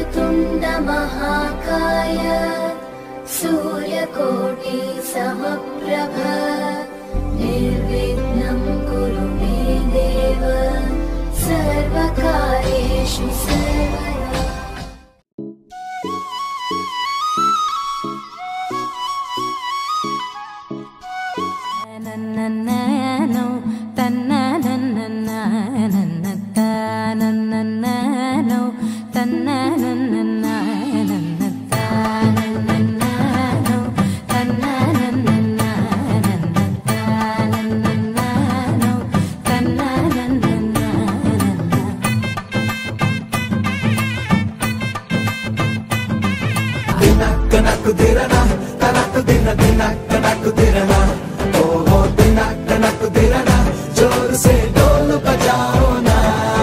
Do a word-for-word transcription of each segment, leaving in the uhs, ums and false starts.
वक्रतुण्ड महाकाय सूर्यकोटि समप्रभ निर्विघ्नं कुरु मे देव सर्वकार्येषु सर्वदा। नन्नन्नो तन्नन्नन्नन्नन्नन्नो तन्नन्नन्नन्नन्नन्नो तन्नन्नन्नन्नन्नन्नो तन्नन्नन्नन्नो दिनक नक दिरना तनक दिन दिनक नक दिरना ओ हो दिनक नक दिरना जोर से ढोल बजाओ ना।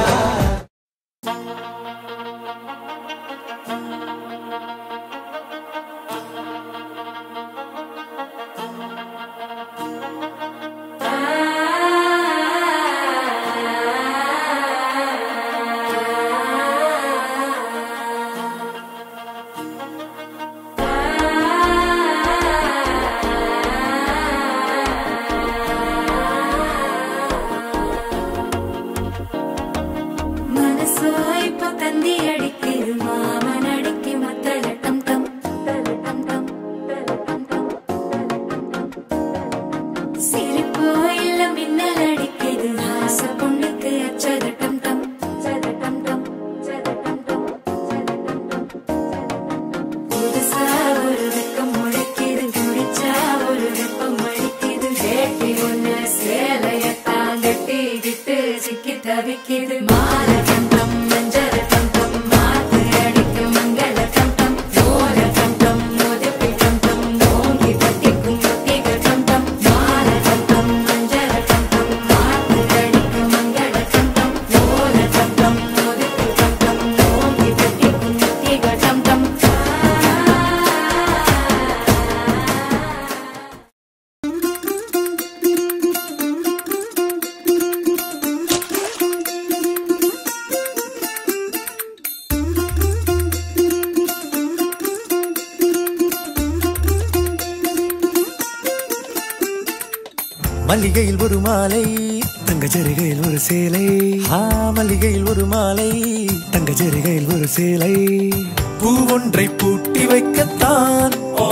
மல்லிகையில் ஒரு மாலை தங்க ஜரிகையில் ஒரு சேலை, ஆ மல்லிகையில் ஒரு மாலை தங்க ஜரிகையில் ஒரு சேலை, பூ ஒன்றை பூட்டி வைக்கத்தான் ஓ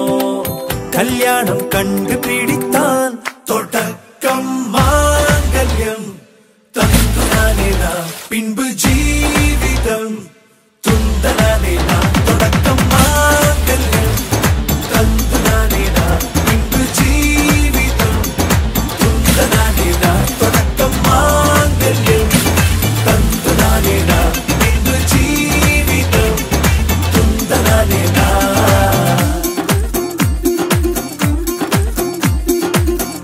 கல்யாணம் கண்டு பிடித்தான், தொடக்கம் மாங்கல்யம் தந்துனானே நான் பின்பு ஜீவிதம் துந்தனானே நான், தொடக்கம் மாங்கல்யம் தந்துனானே நான் பின்பு ஜீவிதம் துந்தனானே நான், தொடக்கம் மாங்கல்யம் தந்துனானே நான் பின்பு ஜீவிதம் துந்தனானே நான்.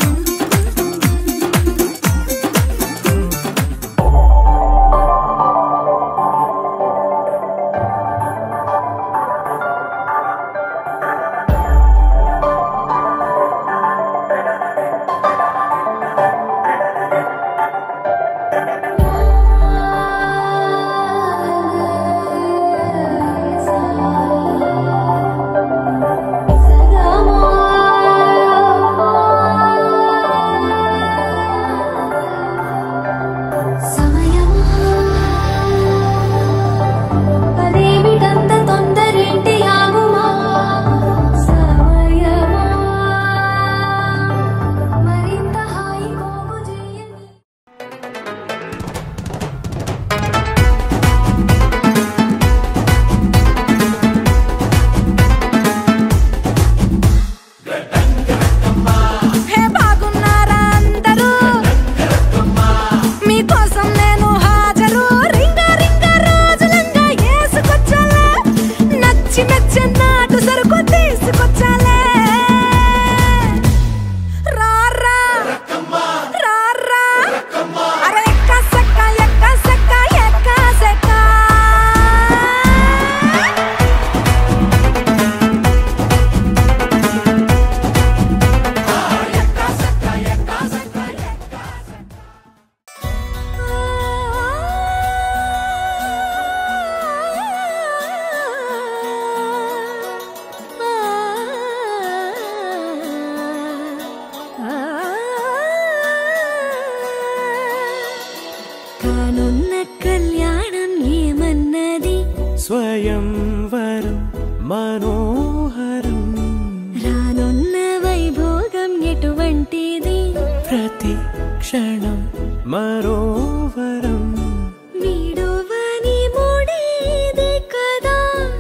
స్వయంవరం మనోహరం రానున్న వైభోగం ఎటువంటిది ప్రతి క్షణం మరోవరం వీడువని మూడేది కదా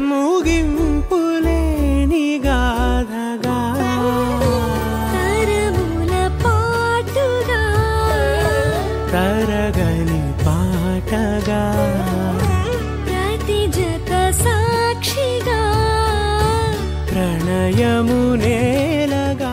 ముగింపులేని గాథగా తరముల పాటుగా తరగని పాటగా ప్రతి జత సాక్షిగా ప్రణయము నేలగా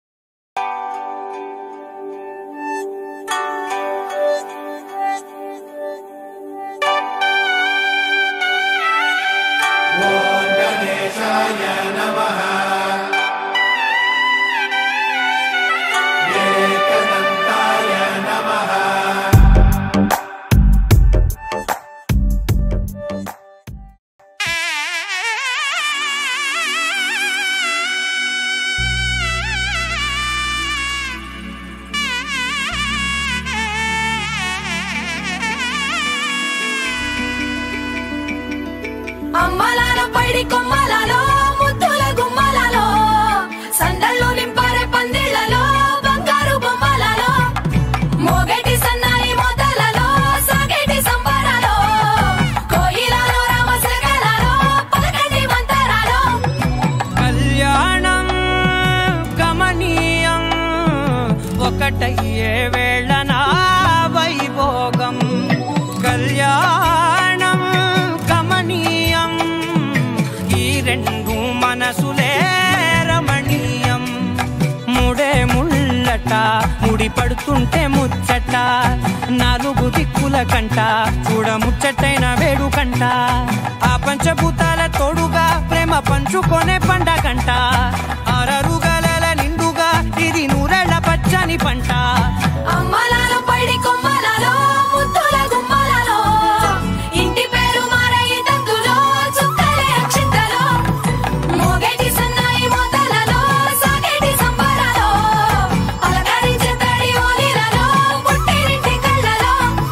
అమ్మలాల పైడి కొమ్మలలో ముద్దుల గుమ్మలలో సందళ్ళు నింపారే పందిళ్లలో బంగారు బొమ్మలలో మోగేటి సన్నాయి మొదలలో సాగేటి సంబరాలో కోయిలలో రామశకలలో పలకండి మంతరాలో కళ్యాణం గమనీయం ఒకటయ్యే వేళ నా వైభోగం కళ్యాణం గమనీయం ఈ రెండు మనసులే రమణీయం ముడే ముళ్ళట ముడి పడుతుంటే ముచ్చట నాలుగు దిక్కుల కంట చూడ ముచ్చటైన వేడుకంట ఆ పంచభూతాల తోడుగా ప్రేమ పంచుకొనే పండగంట ఆరరుగల నిండుగా ఇది నూరెళ్ళ పచ్చని పంట అమ్మలాల పైడి కొమ్మలలో ముద్దుల గుమ్మలలో ఇంటి పేరు మారయి తందులో చుక్కలే అక్షింతలో మోగేటి సన్నాయి మొదలలో సాగేటి సంబరాలో అలకరించే తడి ఓలిలలో పుట్టినింటి కళ్ళలో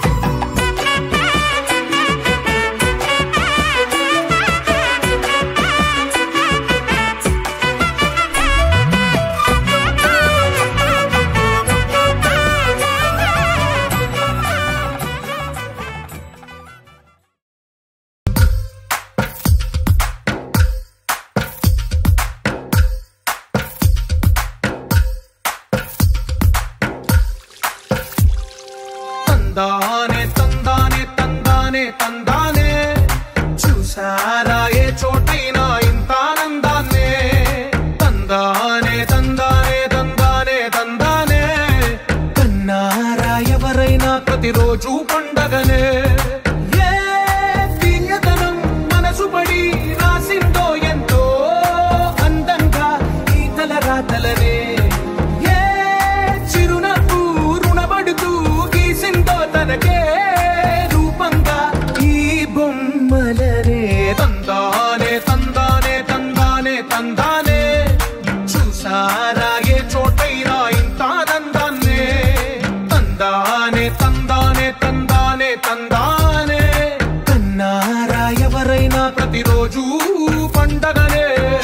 తందానే తందానే తందానే తందానే చూసారా ఏ చోటైనా ఇంత ఆనందాన్నే తందానే తందానే తందానే తందానే కన్నారా ఎవరైనా ప్రతిరోజు పండగనే ఏ తీయదనం మనసు పడి రాసిందో ఎంతో అందంగా ఈ తలరాతలనే ఏ చిరునవ్వు రుణపడుతూ గీసిందో తనకే రూపంగా ఈ బొమ్మలనే తందానే తందానే తందానే తందానే చూసారా ఏ చోటైనా ఇంత ఆనందాన్నే తందానే తందానే తందానే తందానే కన్నారా ఎవరైనా ప్రతిరోజు పండగనే